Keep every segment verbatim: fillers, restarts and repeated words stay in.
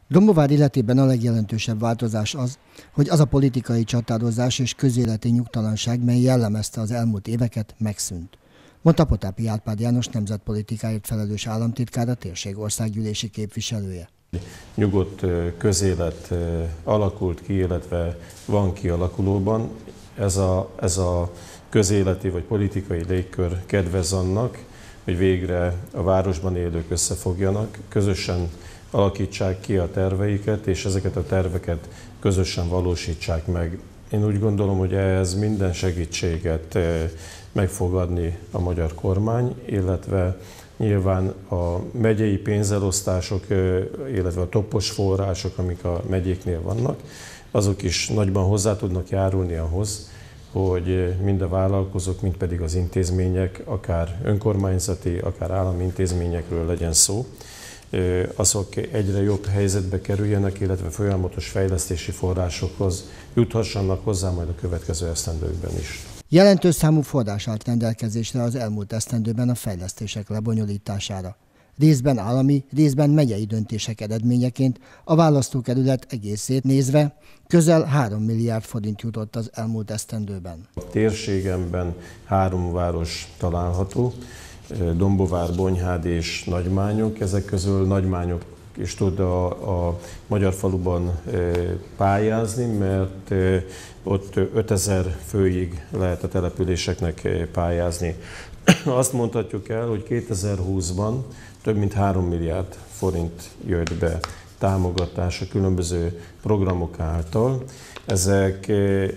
Dombóvár életében a legjelentősebb változás az, hogy az a politikai csatározás és közéleti nyugtalanság, mely jellemezte az elmúlt éveket, megszűnt, mondta Potápi Árpád János nemzetpolitikáért felelős államtitkár, a térség országgyűlési képviselője. Nyugodt közélet alakult ki, illetve van kialakulóban. Ez a, ez a közéleti vagy politikai légkör kedvez annak, hogy végre a városban élők összefogjanak, közösen alakítsák ki a terveiket, és ezeket a terveket közösen valósítsák meg. Én úgy gondolom, hogy ehhez minden segítséget meg fog adni a magyar kormány, illetve nyilván a megyei pénzelosztások, illetve a toppos források, amik a megyéknél vannak, azok is nagyban hozzá tudnak járulni ahhoz, hogy mind a vállalkozók, mind pedig az intézmények, akár önkormányzati, akár állami intézményekről legyen szó, azok egyre jobb helyzetbe kerüljenek, illetve folyamatos fejlesztési forrásokhoz juthassanak hozzá majd a következő esztendőkben is. Jelentős számú forrás állt rendelkezésre az elmúlt esztendőben a fejlesztések lebonyolítására. Részben állami, részben megyei döntések eredményeként a választókerület egészét nézve közel három milliárd forint jutott az elmúlt esztendőben. A térségemben három város található, Dombóvár, Bonyhád és Nagymányok. Ezek közül Nagymányok is tud a, a magyar faluban pályázni, mert ott ötezer főig lehet a településeknek pályázni. Azt mondhatjuk el, hogy kétezer-húszban több mint három milliárd forint jött be támogatás a különböző programok által. Ezek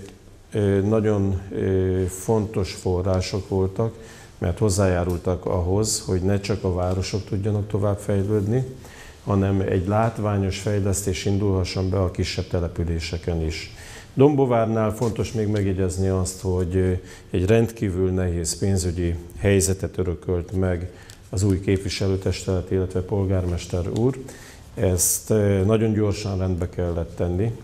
nagyon fontos források voltak, mert hozzájárultak ahhoz, hogy ne csak a városok tudjanak tovább fejlődni, hanem egy látványos fejlesztés indulhasson be a kisebb településeken is. Dombóvárnál fontos még megjegyezni azt, hogy egy rendkívül nehéz pénzügyi helyzetet örökölt meg az új képviselőtestület, illetve polgármester úr. Ezt nagyon gyorsan rendbe kellett tenni.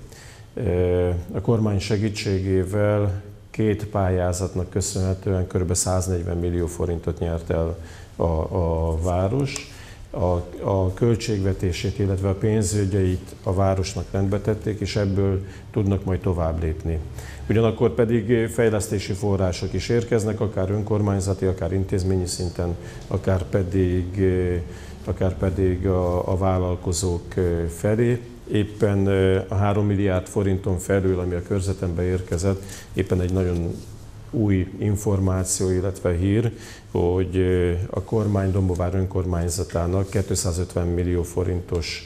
A kormány segítségével két pályázatnak köszönhetően kb. száznegyven millió forintot nyert el a, a város. A, a költségvetését, illetve a pénzügyeit a városnak rendbe tették, és ebből tudnak majd tovább lépni. Ugyanakkor pedig fejlesztési források is érkeznek, akár önkormányzati, akár intézményi szinten, akár pedig, akár pedig a, a vállalkozók felé. Éppen a három milliárd forinton felül, ami a körzetembe érkezett, éppen egy nagyon új információ, illetve hír, hogy a kormány Dombóvár önkormányzatának kétszázötven millió forintos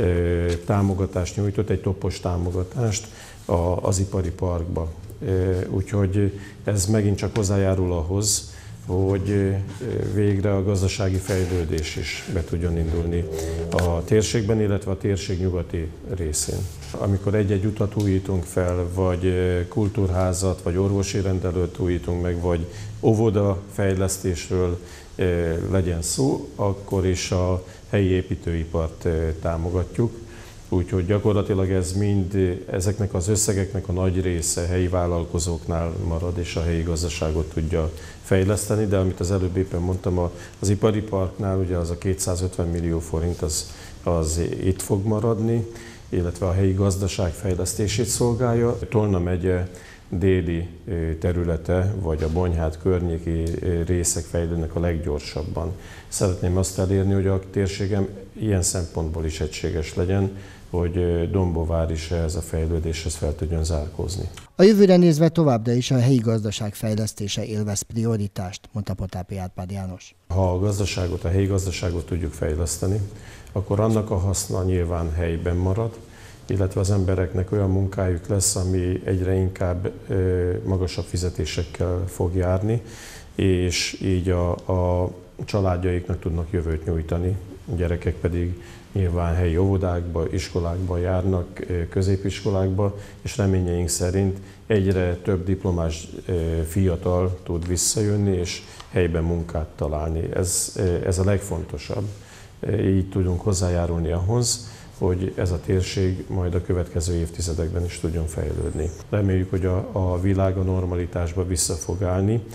támogatást nyújtott, egy toppos támogatást az ipari parkba. Úgyhogy ez megint csak hozzájárul ahhoz, hogy végre a gazdasági fejlődés is be tudjon indulni a térségben, illetve a térség nyugati részén. Amikor egy-egy utat újítunk fel, vagy kultúrházat, vagy orvosi rendelőt újítunk meg, vagy óvoda fejlesztésről legyen szó, akkor is a helyi építőipart támogatjuk. Úgyhogy gyakorlatilag ez mind, ezeknek az összegeknek a nagy része helyi vállalkozóknál marad, és a helyi gazdaságot tudja fejleszteni, de amit az előbb éppen mondtam, az ipari parknál ugye az a kétszázötven millió forint az, az itt fog maradni, illetve a helyi gazdaság fejlesztését szolgálja. Tolna megye déli területe, vagy a Bonyhád környéki részek fejlődnek a leggyorsabban. Szeretném azt elérni, hogy a térségem ilyen szempontból is egységes legyen, hogy Dombóvár is ehhez a fejlődéshez fel tudjon zárkózni. A jövőre nézve továbbra is a helyi gazdaság fejlesztése élvez prioritást, mondta Potápi Árpád János. Ha a gazdaságot, a helyi gazdaságot tudjuk fejleszteni, akkor annak a haszna nyilván helyben marad, illetve az embereknek olyan munkájuk lesz, ami egyre inkább magasabb fizetésekkel fog járni, és így a, a családjaiknak tudnak jövőt nyújtani. A gyerekek pedig nyilván helyi óvodákba, iskolákba járnak, középiskolákba, és reményeink szerint egyre több diplomás fiatal tud visszajönni, és helyben munkát találni. Ez, ez a legfontosabb. Így tudunk hozzájárulni ahhoz, hogy ez a térség majd a következő évtizedekben is tudjon fejlődni. Reméljük, hogy a, a világ a normalitásba vissza fog állni,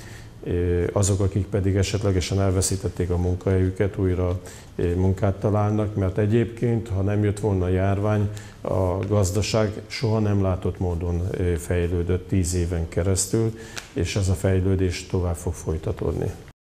azok, akik pedig esetlegesen elveszítették a munkahelyüket, újra munkát találnak, mert egyébként, ha nem jött volna a járvány, a gazdaság soha nem látott módon fejlődött tíz éven keresztül, és ez a fejlődés tovább fog folytatódni.